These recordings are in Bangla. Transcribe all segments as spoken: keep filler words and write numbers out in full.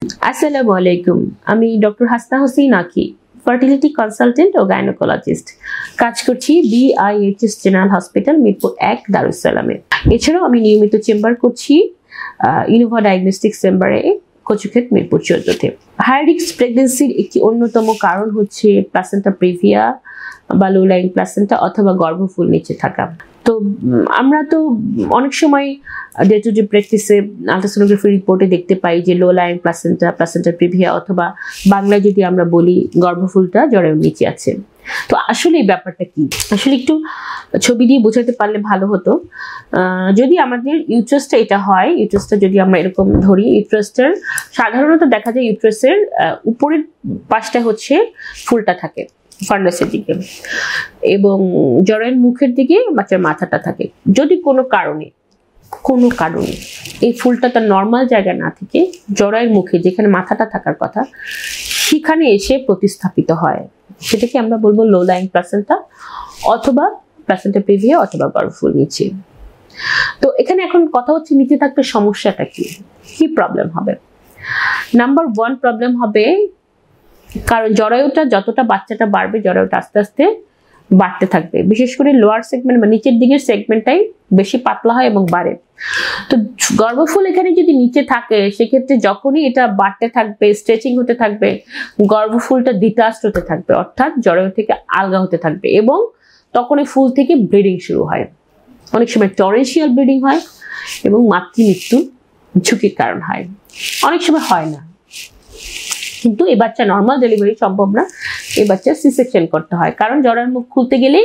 আসসালামু আলাইকুম, আমি doctor Hasna Hossain Akhi, fertility consultant ও গাইনোকোলজিস্ট। কাজ করছি বিআইএইচএস জেনারেল হসপিটাল, মিরপুর এক, দারুস সালামে। এছাড়াও আমি নিয়মিত চেম্বার করছি ইনোভা ডায়াগনস্টিক চেম্বারে, কচুক্ষেত, মিরপুর চোদ্দতে। হাই রিস্ক প্রেগনেন্সির একটি অন্যতম কারণ হচ্ছে প্লাসেন্টা প্রিভিয়া বা লো লাইং প্লাসেন্টা অথবা গর্ভফুল নিচে থাকা। তো আমরা তো অনেক সময় ডে টু ডে প্র্যাকটিসে আলট্রাসোনোগ্রাফি রিপোর্টে দেখতে পাই যে low lying placenta, placenta previa অথবা বাংলায় যদি আমরা বলি গর্ভফুলটা জরায়ুর নিচে আছে। তো আসলে এই ব্যাপারটা কি, আসলে একটু ছবি দিয়ে বোঝাতে পারলে ভালো হতো। যদি আমাদের ইউট্রাসটা এটা হয়, ইউট্রাসটা যদি আমরা এরকম ধরি, ইউট্রাসটার সাধারণত দেখা যায় ইউট্রাসের উপরের পাশটা হচ্ছে ফুলটা থাকে ফান্ডাসের দিকে এবং জরায়ুর মুখের দিকে বাচ্চার মাথাটা থাকে। যদি কোনো কারণে কোনো কারণে এই ফুলটা তার নর্মাল জায়গায় না থেকে জরায়ুর মুখে যেখানে মাথাটা থাকার কথা সেখানে এসে প্রতিস্থাপিত হয়, সেটাকে আমরা বলবো লো লাইং প্লাসেন্টা অথবা প্লাসেন্টা প্রিভিয়া অথবা গর্ভফুল নিচে। তো এখানে এখন কথা হচ্ছে নিচে থাকতে সমস্যাটা কি, কি প্রবলেম হবে? নাম্বার ওয়ান প্রবলেম হবে, কারণ জরায়ুটা যতটা বাচ্চাটা বাড়বে জরায়ুটা আস্তে আস্তে বাড়তে থাকবে, বিশেষ করে লোয়ার সেগমেন্ট বা নিচের দিকের সেগমেন্টটাই বেশি পাতলা হয় এবং বাড়ে। তো গর্ভফুল এখানে যদি নিচে থাকে সেক্ষেত্রে যখনই এটা বাড়তে থাকবে, স্ট্রেচিং হতে থাকবে, গর্ভফুলটা ডিটাচড হতে থাকবে, অর্থাৎ জরায়ু থেকে আলগা হতে থাকবে এবং তখন এই ফুল থেকে ব্লিডিং শুরু হয়। অনেক সময় টরেন্সিয়াল ব্লিডিং হয় এবং মাতৃমৃত্যুর ঝুঁকির কারণ হয়, অনেক সময় হয় না। কিন্তু এই বাচ্চা নর্মাল ডেলিভারি সম্ভব না, এই বাচ্চা সি সেকশন করতে হয়, কারণ জরায়ুর মুখ খুলতে গেলেই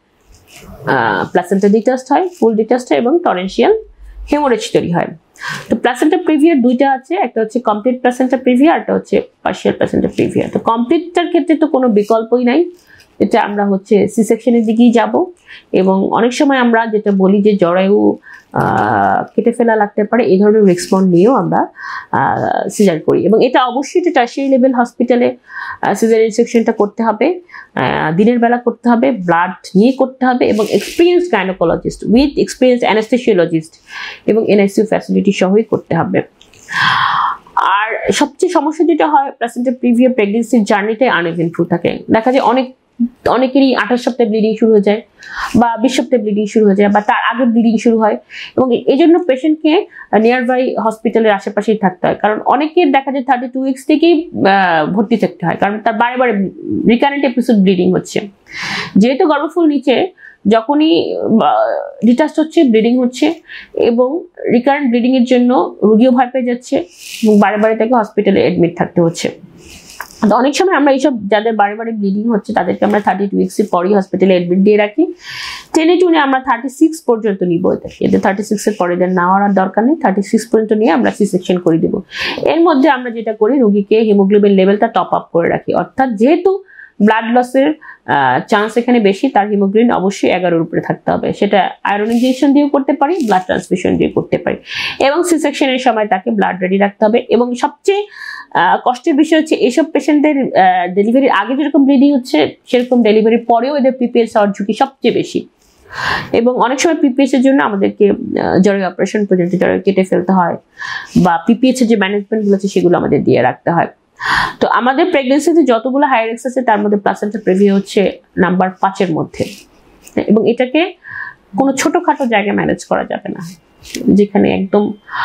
প্লাসেন্টা ডিটাচড হয়, ফুল ডিটাচড হয় এবং টরেন্সিয়াল হেমোরেজ তৈরি হয়। তো প্লাসেন্টা প্রিভিয়া দুইটা আছে, একটা হচ্ছে কমপ্লিট প্লাসেন্টা প্রিভিয়া, একটা হচ্ছে পার্শিয়াল প্লাসেন্টা প্রিভিয়া। তো কমপ্লিটটার ক্ষেত্রে তো কোনো বিকল্পই নাই, এটা আমরা হচ্ছে সি সেকশনের দিকেই যাব এবং অনেক সময় আমরা যেটা বলি যে জরায়ু কেটে ফেলা লাগতে পারে, এই ধরনের রেসপন্স নিয়েও আমরা সিজার করি এবং এটা অবশ্যই টার্সিয়ারি লেভেল হসপিটালে সিজারিয়ান সেকশনটা করতে হবে, দিনের বেলা করতে হবে, ব্লাড নিয়ে করতে হবে এবং experienced gynaecologist with experienced anaesthesiologist এবং এনআইসিইউ ফ্যাসিলিটি সহই করতে হবে। আর সবচেয়ে সমস্যা যেটা হয়, প্লাসেন্টা প্রিভিয়া প্রেগনেন্সির জার্নিটাই আনইভেন্টফুল থাকে। দেখা যায় অনেক অনেকেরই আঠাশ সপ্তাহে ব্লিডিং শুরু হয়ে যায় বা বিশ সপ্তাহে ব্লিডিং শুরু হয়ে যায় বা তার আগে ব্লিডিং শুরু হয় এবং এই জন্য পেশেন্টকে নিয়ার বাই হসপিটালের আশেপাশেই থাকতে হয়, কারণ অনেকের দেখা যায় থার্টি টু উইক্স থেকেই ভর্তি থাকতে হয়, কারণ তার বারে বারে রিকারেন্ট এপিসোড ব্লিডিং হচ্ছে। যেহেতু গর্ভফুল নিচে যখনই ডিটাচড হচ্ছে, ব্লিডিং হচ্ছে এবং রিকারেন্ট ব্লিডিং এর জন্য রোগীও ভয় পেয়ে যাচ্ছে এবং বারে বারে তাকে হসপিটালে অ্যাডমিট থাকতে হচ্ছে। তো অনেক সময় আমরা এইসব যাদের বারে বারে ব্লিডিং হচ্ছে তাদেরকে আমরা থার্টি টু উইক্সের পরই হসপিটালে অ্যাডমিট দিয়ে রাখি। টেনে টুনে আমরা থার্টি সিক্স পর্যন্ত নিব, এদের থার্টি সিক্স এর পরে এদের নেওয়ার দরকার নেই, থার্টি সিক্স পর্যন্ত নিয়ে আমরা সি সেকশন করে দেবো। এর মধ্যে আমরা যেটা করি, রোগীকে হিমোগ্লোবিন লেভেলটা টপ আপ করে রাখি, অর্থাৎ যেহেতু ব্লাড লসের চান্স এখানে বেশি, তার হিমোগ্লোবিন অবশ্যই এগারোর উপরে থাকতে হবে। সেটা আয়রন ইনজেকশন দিয়েও করতে পারি, ব্লাড ট্রান্সফিউশন দিয়ে করতে পারি এবং সি সেকশনের সময় তাকে ব্লাড রেডি রাখতে হবে। এবং সবচেয়ে কষ্টের বিষয় হচ্ছে এইসব পেশেন্টদের ডেলিভারির আগে যেরকম ব্লিডিং হচ্ছে সেরকম ডেলিভারির পরেও এদের পিপিএস হওয়ার ঝুঁকি সবচেয়ে বেশি এবং অনেক সময় পিপিএস এর জন্য আমাদেরকে জরায়ু অপারেশন পর্যন্ত জরায়ু কেটে ফেলতে হয় বা পিপিএস এর যে ম্যানেজমেন্টগুলো আছে সেগুলো আমাদের দিয়ে রাখতে হয়। তো আমাদের প্রেগনেন্সিতে যতগুলো হাই রিস্ক আছে তার মধ্যে প্লাসেন্টা প্রিভিয়া হচ্ছে নাম্বার পাঁচের মধ্যে এবং এটাকে কোনো ছোটখাটো জায়গায় ম্যানেজ করা যাবে না, যেখানে একদম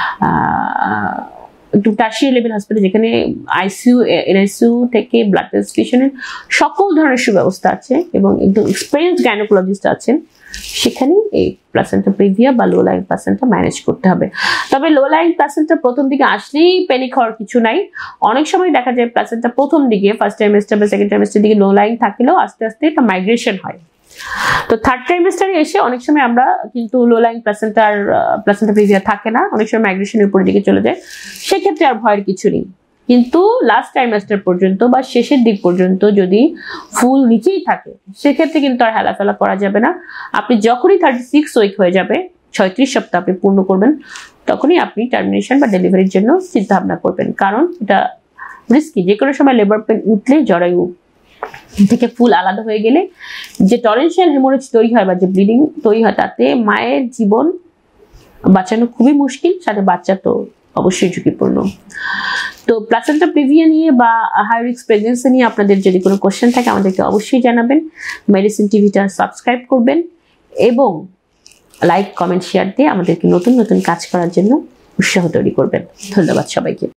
একটু টার্সিয়ারি লেভেল হসপিটাল যেখানে আইসিইউ, এনআইসিইউ থেকে ব্লাড ট্রান্সফিউশনের সকল ধরনের সুব্যবস্থা আছে এবং একদম এক্সপিরিয়েন্সড গাইনোকোলজিস্ট আছেন, সেখানে এই প্লাসেন্টা প্রিভিয়া বা লো লাইং প্লাসেন্টা ম্যানেজ করতে হবে। তবে লো লাইং প্লাসেন্টা প্রথম দিকে আসলেই প্যানিক হওয়ার কিছু নাই। অনেক সময় দেখা যায় প্লাসেন্টা প্রথম দিকে ফার্স্ট ট্রাইমেস্টার বা সেকেন্ড ট্রাইমেস্টার দিকে লো লাইং থাকলেও আস্তে আস্তে এটা মাইগ্রেশন হয়। তো থার্ড ট্রাইমেস্টারে এসে অনেক সময় আমরা কিন্তু লো লাইং প্লাসেন্টার প্লাসেন্টা প্রিভিয়া থাকে না, অনেক সময় মাইগ্রেশনের উপরের দিকে চলে যায়, সেক্ষেত্রে আর ভয়ের কিছু নেই। কিন্তু লাস্ট ট্রাইমেস্টার পর্যন্ত বা শেষের দিক পর্যন্ত যদি ফুল নিচেই থাকে সেক্ষেত্রে কিন্তু আর হেলাফেলা করা যাবে না। আপনি যখনই থার্টি সিক্স উইক হয়ে যাবে, ছয়ত্রিশ সপ্তাহ আপনি পূর্ণ করবেন, তখনই আপনি টার্মিনেশন বা ডেলিভারির জন্য চিন্তা ভাবনা করবেন, কারণ এটা রিস্কি। যে কোনো সময় লেবার পেন উঠলে, জরায়ু থেকে ফুল আলাদা হয়ে গেলে যে টরেন্সিয়াল হেমোরেজ তৈরি হয় বা যে ব্লিডিং তৈরি হয় তাতে মায়ের জীবন বাঁচানো খুবই মুশকিল, সাথে বাচ্চা তো অবশ্যই ঝুঁকিপূর্ণ। তো প্লাসেন্টা প্রিভিয়া নিয়ে বা হাই রিস্ক প্রেগন্যান্সি নিয়ে আপনাদের যদি কোনো কোশ্চেন থাকে আমাদেরকে অবশ্যই জানাবেন। মেডিসিন টিভিটা সাবস্ক্রাইব করবেন এবং লাইক কমেন্ট শেয়ার দিয়ে আমাদেরকে নতুন নতুন কাজ করার জন্য উৎসাহ তৈরি করবেন। ধন্যবাদ সবাইকে।